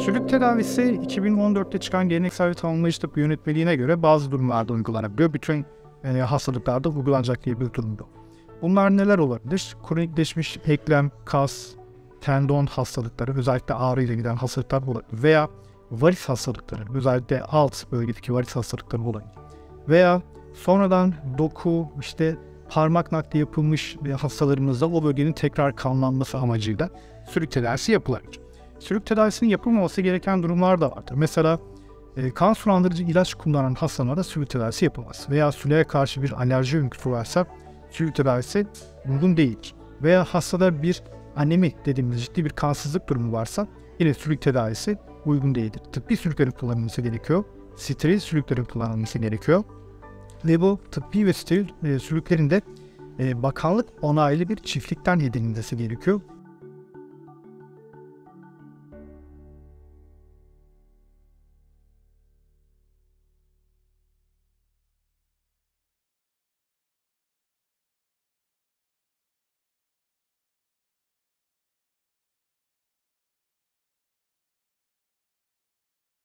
Sülük tedavisi 2014'te çıkan geleneksel ve tamamlayıcı tıp yönetmeliğine göre bazı durumlarda uygulanabiliyor. Bütün hastalıklarda uygulanacak diye bir durumda. Bunlar neler olabilir? Kronikleşmiş eklem, kas, tendon hastalıkları, özellikle ağrıyla giden hastalıklar olabilir. Veya varis hastalıkları, özellikle alt bölgedeki varis hastalıkları olabilir. Veya sonradan doku, parmak nakli yapılmış hastalarımızda o bölgenin tekrar kanlanması amacıyla sülük tedavisi yapılabilir. Sülük tedavisinin yapılmaması gereken durumlar da vardır. Mesela kan sulandırıcı ilaç kullanan hastalarda sülük tedavisi yapılmaz. Veya sülüğe karşı bir alerji öyküsü varsa sülük tedavisi uygun değil. Veya hastada bir anemi dediğimiz ciddi bir kansızlık durumu varsa yine sülük tedavisi uygun değildir. Tıbbi sülüklerin kullanılması gerekiyor. Steril sülüklerin kullanılması gerekiyor. Ve bu tıbbi ve steril sülüklerin de bakanlık onaylı bir çiftlikten edinilmesi gerekiyor.